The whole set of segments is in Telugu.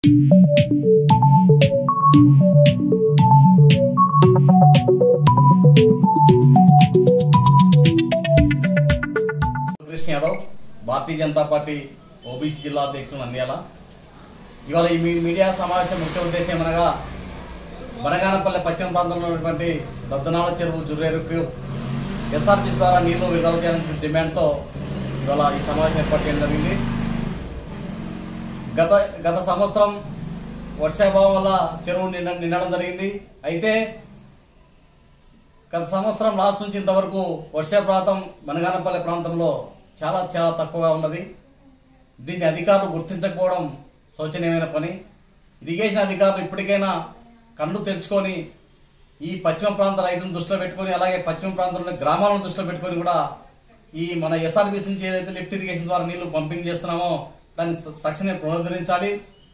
कृष्ण यादव भारतीय जनता पार्टी ओबीसी जिला अध्यक्षుడు నంద్యాల ఇవాళ ఈ మీడియా సమావేశం ముఖ్య ఉద్దేశం ఏమనగా బనగానపల్లి పశ్చిమ ప్రాంతంలో ఉన్నటువంటి దద్దనాల చెరువు జుర్రేరుకు ఎస్ఆర్బీసీ ద్వారా నీళ్లు విడుదల చేయాలని డిమాండ్తో ఇవాళ ఈ సమావేశం ఏర్పాటు చేయడం జరిగింది। గత సంవత్సరం వర్షాభావం వల్ల చెరువు నిండడం జరిగింది। అయితే గత సంవత్సరం లాస్ట్ నుంచి ఇంతవరకు వర్షపాతం బనగానపల్లి ప్రాంతంలో చాలా తక్కువగా ఉన్నది। దీన్ని అధికారులు గుర్తించకపోవడం శోచనీయమైన పని। ఇరిగేషన్ అధికారులు ఇప్పటికైనా కళ్ళు తెరుచుకొని ఈ పశ్చిమ ప్రాంత రైతులను దృష్టిలో పెట్టుకొని అలాగే పశ్చిమ ప్రాంతంలోని గ్రామాలను దృష్టిలో పెట్టుకొని కూడా ఈ మన ఎస్ఆర్బీసీ నుంచి ఏదైతే లిఫ్ట్ ఇరిగేషన్ ద్వారా నీళ్లు పంపింగ్ చేస్తున్నామో దాన్ని తక్షణమే పునరుద్ధరించాలి।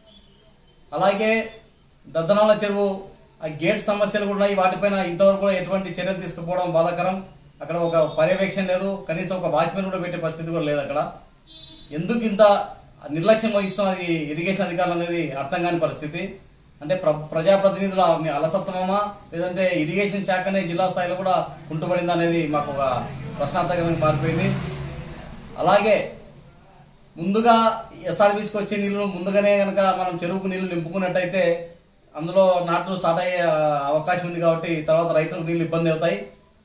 అలాగే దద్దనాల చెరువు ఆ గేట్ సమస్యలు కూడా ఉన్నాయి, వాటిపైన ఇంతవరకు కూడా ఎటువంటి చర్యలు తీసుకుపోవడం బాధాకరం। అక్కడ ఒక పర్యవేక్షణ లేదు, కనీసం ఒక వాచ్మెన్ కూడా పెట్టే పరిస్థితి కూడా లేదు అక్కడ। ఎందుకు ఇంత నిర్లక్ష్యం వహిస్తున్నది ఇరిగేషన్ అధికారులు అనేది అర్థం కాని పరిస్థితి। అంటే ప్రజాప్రతినిధుల అలసత్వమా లేదంటే ఇరిగేషన్ శాఖనే జిల్లా స్థాయిలో కూడా కుంటుపడిందా అనేది మాకు ఒక ప్రశ్నార్థకంగా మారిపోయింది। అలాగే ముందుగా ఎస్ఆర్బీసీకి వచ్చే నీళ్లు ముందుగానే కనుక మనం చెరువుకు నీళ్లు నింపుకున్నట్టయితే అందులో నాట్లు స్టార్ట్ అయ్యే అవకాశం ఉంది కాబట్టి తర్వాత రైతులకు నీళ్ళు ఇబ్బంది అవుతాయి।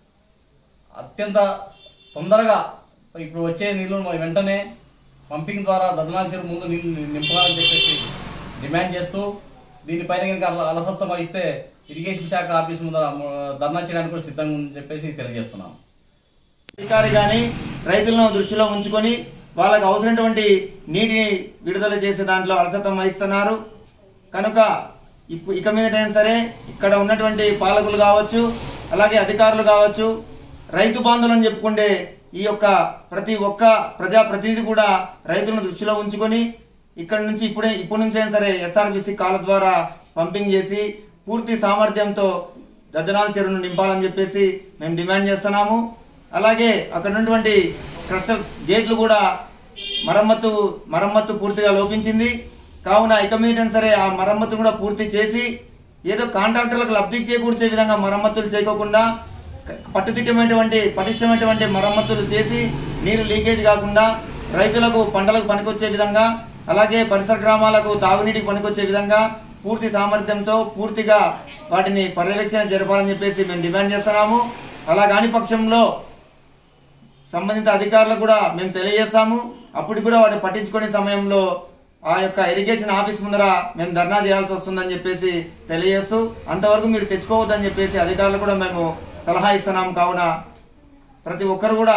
అత్యంత తొందరగా ఇప్పుడు వచ్చే నీళ్లు వెంటనే పంపింగ్ ద్వారా దద్దనాల చెరువు ముందు నీళ్ళు నింపాలని చెప్పేసి డిమాండ్ చేస్తూ దీనిపైన కనుక అలసత్వం వహిస్తే ఇరిగేషన్ శాఖ ఆఫీస్ ముందర ధర్నా చేయడానికి కూడా సిద్ధంగా ఉందని చెప్పేసి తెలియజేస్తున్నాం। అధికారి కానీ రైతులను దృష్టిలో ఉంచుకొని వాళ్ళకు అవసరమైనటువంటి నీటిని విడుదల చేసే దాంట్లో అలసత్వం వహిస్తున్నారు కనుక ఇక మీదటైనా సరే ఇక్కడ ఉన్నటువంటి పాలకులు కావచ్చు అలాగే అధికారులు కావచ్చు రైతు బాంధవులను చెప్పుకుంటే ఈ యొక్క ప్రతి ఒక్క ప్రజాప్రతినిధి కూడా రైతులను దృష్టిలో ఉంచుకొని ఇక్కడ నుంచి ఇప్పటి నుంచైనా సరే ఎస్ఆర్బీసీ కాల ద్వారా పంపింగ్ చేసి పూర్తి సామర్థ్యంతో దద్దనాల చెరువును నింపాలని చెప్పేసి మేము డిమాండ్ చేస్తున్నాము। అలాగే అక్కడ ఉన్నటువంటి క్రస్టల్ గేట్లు కూడా మరమ్మత్తు పూర్తిగా లోపించింది కావున ఇక మీదైనా సరే ఆ మరమ్మతు కూడా పూర్తి చేసి ఏదో కాంట్రాక్టర్లకు లబ్ధి చేకూర్చే విధంగా మరమ్మతులు చేయకోకుండా పటిష్టమైనటువంటి మరమ్మతులు చేసి నీరు లీకేజ్ కాకుండా రైతులకు పంటలకు పనికొచ్చే విధంగా అలాగే పరిసర గ్రామాలకు తాగునీటికి పనికొచ్చే విధంగా పూర్తి సామర్థ్యంతో పూర్తిగా వాటిని పర్యవేక్షణ జరపాలని చెప్పేసి మేము డిమాండ్ చేస్తున్నాము। అలా కాని పక్షంలో సంబంధిత అధికారులకు కూడా మేము తెలియజేస్తాము, అప్పుడు కూడా వాటిని పట్టించుకునే సమయంలో ఆ యొక్క ఇరిగేషన్ ఆఫీస్ ముందర మేము ధర్నా చేయాల్సి వస్తుందని చెప్పేసి తెలియజేస్తూ అంతవరకు మీరు తెచ్చుకోవద్దని చెప్పేసి అధికారులు కూడా మేము సలహా ఇస్తున్నాం। కావున ప్రతి ఒక్కరు కూడా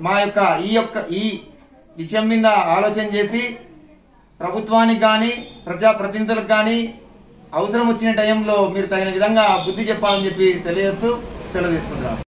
ఈ విషయం మీద ఆలోచన చేసి ప్రభుత్వానికి కానీ ప్రజాప్రతినిధులకు కానీ అవసరం వచ్చిన టైంలో మీరు తగిన విధంగా బుద్ధి చెప్పాలని చెప్పి తెలియజేస్తూ సెలవు తీసుకుంటున్నాం।